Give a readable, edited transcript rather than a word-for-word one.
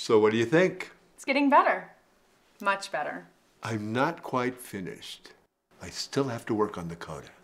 So what do you think? It's getting better. Much better. I'm not quite finished. I still have to work on the coda.